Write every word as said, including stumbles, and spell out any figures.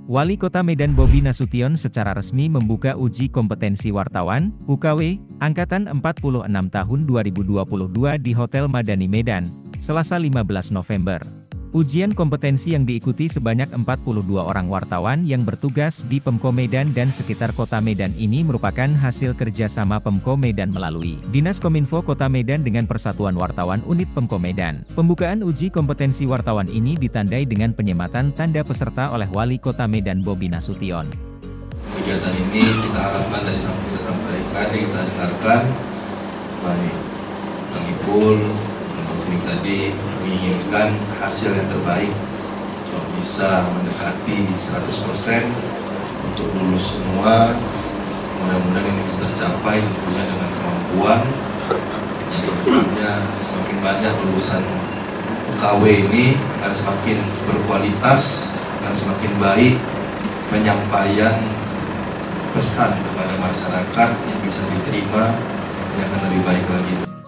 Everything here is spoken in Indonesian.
Wali Kota Medan Bobi Nasution secara resmi membuka uji kompetensi wartawan, U K W, Angkatan empat puluh enam tahun dua ribu dua puluh dua di Hotel Madani Medan, Selasa lima belas November. Ujian kompetensi yang diikuti sebanyak empat puluh dua orang wartawan yang bertugas di Pemko Medan dan sekitar Kota Medan ini merupakan hasil kerjasama Pemko Medan melalui Dinas Kominfo Kota Medan dengan Persatuan Wartawan Unit Pemko Medan. Pembukaan uji kompetensi wartawan ini ditandai dengan penyematan tanda peserta oleh Wali Kota Medan Bobi Nasution. Kegiatan ini kita harapkan dari yang kita sampaikan, kita dengarkan, baik Bang Ipul, Bang Sinik tadi menginginkan hasil yang terbaik, kalau bisa mendekati seratus persen untuk lulus semua. Mudah-mudahan ini bisa tercapai tentunya dengan kemampuan yang kedepannya semakin banyak lulusan U K W ini akan semakin berkualitas, akan semakin baik penyampaian pesan kepada masyarakat yang bisa diterima yang akan lebih baik lagi.